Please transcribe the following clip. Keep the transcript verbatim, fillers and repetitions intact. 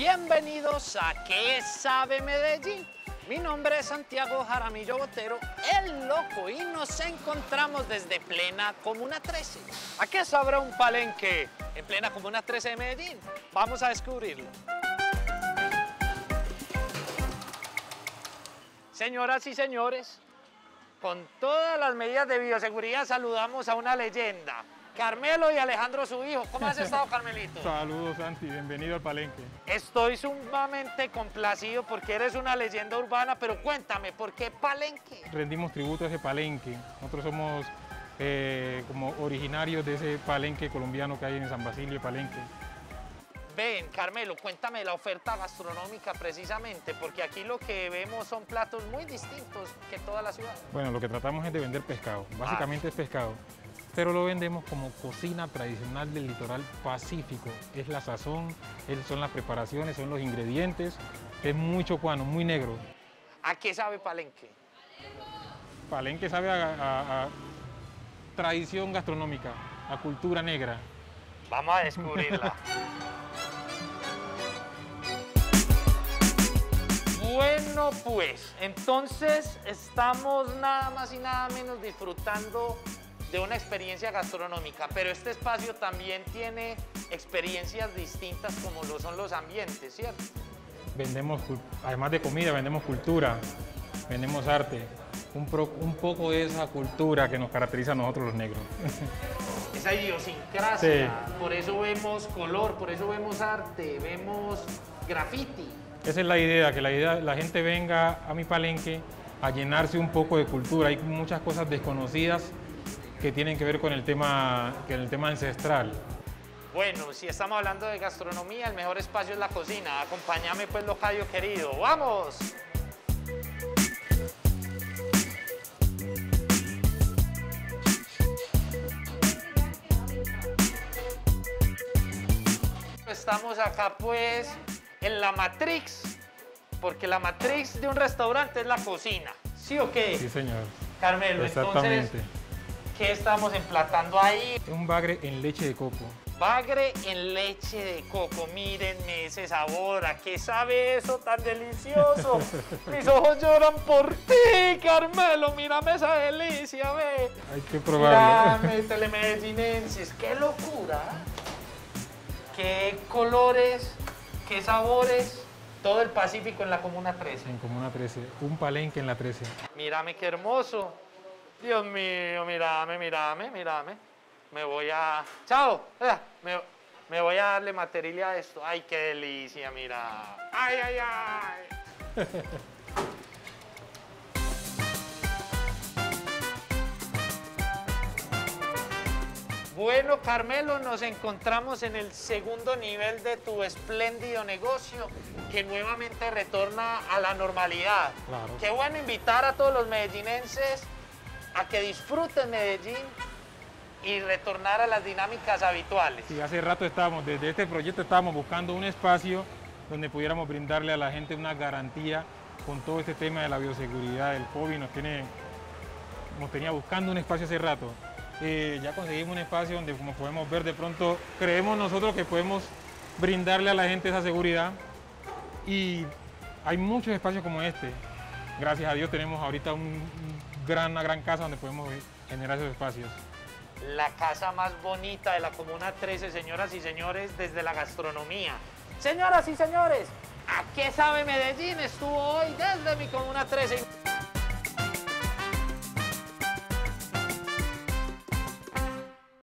Bienvenidos a ¿Qué sabe Medellín? Mi nombre es Santiago Jaramillo Botero, el loco, y nos encontramos desde plena Comuna trece. ¿A qué sabrá un palenque en plena Comuna trece de Medellín? Vamos a descubrirlo. Señoras y señores, con todas las medidas de bioseguridad saludamos a una leyenda. Carmelo y Alejandro, su hijo. ¿Cómo has estado, Carmelito? Saludos, Santi. Bienvenido al palenque. Estoy sumamente complacido porque eres una leyenda urbana, pero cuéntame, ¿por qué palenque? Rendimos tributo a ese palenque. Nosotros somos eh, como originarios de ese palenque colombiano que hay en San Basilio, Palenque. Ven, Carmelo, cuéntame la oferta gastronómica precisamente, porque aquí lo que vemos son platos muy distintos que toda la ciudad. Bueno, lo que tratamos es de vender pescado. Básicamente Ah. es pescado. Pero lo vendemos como cocina tradicional del litoral pacífico. Es la sazón, es- son las preparaciones, son los ingredientes. Es muy chocuano, muy negro. ¿A qué sabe palenque? Palenque sabe a, a- a tradición gastronómica, a cultura negra. Vamos a descubrirla. Bueno, pues, entonces estamos nada más y nada menos disfrutando de una experiencia gastronómica, pero este espacio también tiene experiencias distintas como lo son los ambientes, ¿cierto? Vendemos, cul- además de comida, vendemos cultura, vendemos arte. Un, pro- un poco de esa cultura que nos caracteriza a nosotros los negros. Esa idiosincrasia, por eso vemos color, por eso vemos arte, vemos graffiti. Esa es la idea, que la idea, la gente venga a mi palenque a llenarse un poco de cultura. Hay muchas cosas desconocidas que tienen que ver con el tema, con el tema ancestral. Bueno, si estamos hablando de gastronomía, el mejor espacio es la cocina. Acompáñame pues, locayo querido. ¡Vamos! Estamos acá pues en la Matrix, porque la Matrix de un restaurante es la cocina. ¿Sí o qué? Sí, señor. Carmelo, Exactamente. entonces, ¿qué estamos emplatando ahí? Es un bagre en leche de coco. Bagre en leche de coco, mírenme ese sabor, ¿a qué sabe eso tan delicioso? Mis ojos lloran por ti, Carmelo, mírame esa delicia, ve. Hay que probarlo. Mírame, telemedellínenses, qué locura. Qué colores, qué sabores, todo el Pacífico en la Comuna trece. En Comuna trece, un palenque en la trece. Mírame qué hermoso. Dios mío, mírame, mírame, mírame. Me voy a... ¡Chao! Eh, Me, me voy a darle material a esto. ¡Ay, qué delicia, mira! ¡Ay, ay, ay! Bueno, Carmelo, nos encontramos en el segundo nivel de tu espléndido negocio, que nuevamente retorna a la normalidad. Claro. Qué bueno invitar a todos los medellinenses a que disfruten Medellín y retornar a las dinámicas habituales. Sí, hace rato estábamos, desde este proyecto estábamos buscando un espacio donde pudiéramos brindarle a la gente una garantía con todo este tema de la bioseguridad. El COVID nos tiene, nos tenía buscando un espacio hace rato. Eh, ya conseguimos un espacio donde, como podemos ver, de pronto creemos nosotros que podemos brindarle a la gente esa seguridad, y hay muchos espacios como este. Gracias a Dios tenemos ahorita un, un gran, una gran casa donde podemos generar esos espacios. La casa más bonita de la Comuna trece, señoras y señores, desde la gastronomía. Señoras y señores, ¿a qué sabe Medellín? Estuvo hoy desde mi Comuna trece.